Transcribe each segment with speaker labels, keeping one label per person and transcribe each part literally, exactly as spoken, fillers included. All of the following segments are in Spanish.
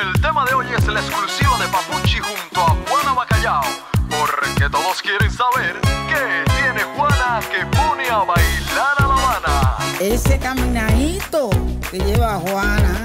Speaker 1: el tema de hoy es la exclusiva de Papuchi junto a Juana Bacallao, porque todos quieren saber qué tiene Juana que pone a bailar a La Habana.
Speaker 2: Ese caminadito que lleva Juana,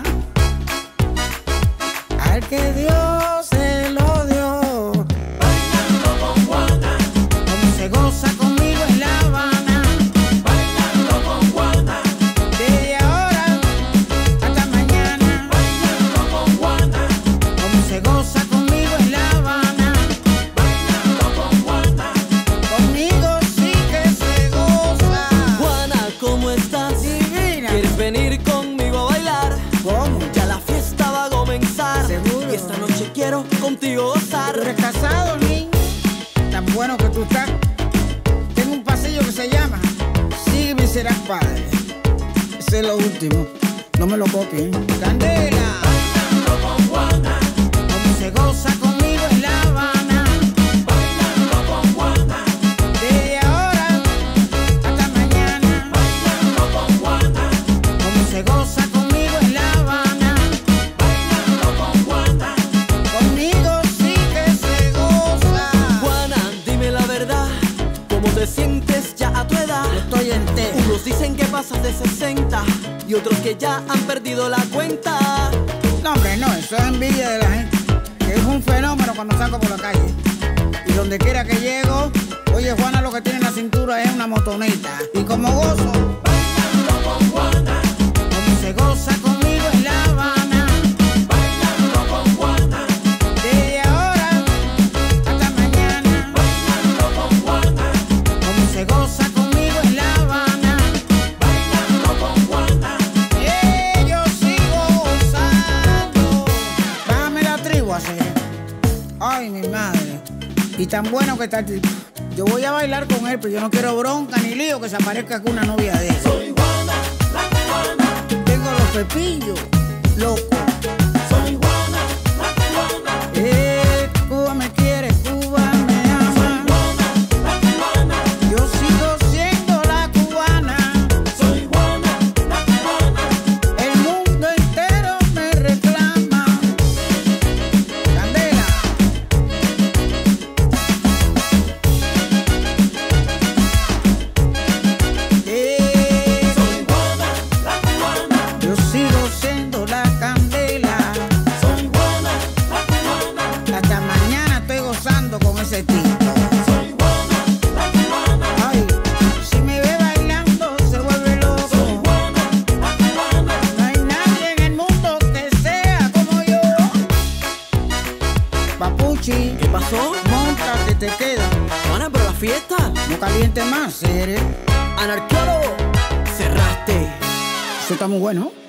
Speaker 2: al que Dios se lo dio.
Speaker 3: Bailando con Juana,
Speaker 2: como se goza conmigo en La Habana.
Speaker 3: bailando con Juana,
Speaker 2: Desde ahora hasta mañana.
Speaker 3: bailando con Juana,
Speaker 2: Como se goza conmigo en La Habana.
Speaker 3: bailando con Juana.
Speaker 2: Conmigo sí que se goza.
Speaker 4: Juana, ¿cómo estás?
Speaker 2: Divina.
Speaker 4: ¿Quieres venir conmigo a bailar?
Speaker 2: ¿Cómo?
Speaker 4: Ya la fiesta va a comenzar.
Speaker 2: Seguro.
Speaker 4: Y esta noche quiero contigo gozar.
Speaker 2: ¿Tú eres casado, niño? Tan bueno que tú estás. Tengo un pasillo que se llama Sígueme y serás padre. Ese es lo último. No me lo copien. Candela.
Speaker 3: Bailando con Juana,
Speaker 2: Como se goza conmigo en La Habana.
Speaker 3: bailando con Juana,
Speaker 2: Desde ahora hasta mañana.
Speaker 3: bailando con Juana,
Speaker 2: Como se goza conmigo en La Habana.
Speaker 3: bailando con Juana.
Speaker 2: Conmigo sí que se goza.
Speaker 4: Juana, dime la verdad. ¿Cómo te sientes ya a tu edad?
Speaker 2: Yo estoy entero.
Speaker 4: Unos dicen que pasas de sesenta y otros que ya han perdido la cuenta.
Speaker 2: No, hombre, no, eso es envidia de la gente. Que es un fenómeno cuando salgo por la calle. Y donde quiera que llego, oye, Juana lo que tiene en la cintura es una motoneta. Y como gozo,
Speaker 3: Bailando con Juana,
Speaker 2: como se goza conmigo en La Habana.
Speaker 3: bailando con Juana,
Speaker 2: Desde ahora hasta mañana.
Speaker 3: bailando con Juana,
Speaker 2: Como se goza conmigo en La Habana.
Speaker 3: bailando con Juana.
Speaker 2: Eh, yo sigo gozando. Bájame la tribu así. Ay, mi madre. Y tan bueno que está el tipo. Yo voy a bailar con él, pero yo no quiero bronca ni lío que se aparezca con una novia de él.
Speaker 3: Soy Juana, la cubana,
Speaker 2: Tengo los pepillos, loco.
Speaker 3: soy Juana, la cubana,
Speaker 2: Eh, Cuba me quiere, Cuba me ama.
Speaker 3: Juana, la cubana,
Speaker 2: Yo sigo siendo la cubana.
Speaker 3: soy Juana, la cubana.
Speaker 2: El mundo entero me reclama. Candela. Eh,
Speaker 3: Soy Juana, la cubana,
Speaker 2: yo sigo siendo la candela.
Speaker 3: soy Juana, la cubana,
Speaker 2: Hasta mañana estoy gozando con ese tipo.
Speaker 3: soy Juana, la cubana,
Speaker 2: Ay, si me ve bailando se vuelve loco.
Speaker 3: soy Juana, la cubana.
Speaker 2: No hay nadie en el mundo que sea como yo. Papuchi,
Speaker 4: ¿Qué pasó?
Speaker 2: monta que te queda.
Speaker 4: Juana, pero la fiesta.
Speaker 2: No caliente más, eres.
Speaker 4: Anarqueólogo, cerraste.
Speaker 2: Eso está muy bueno.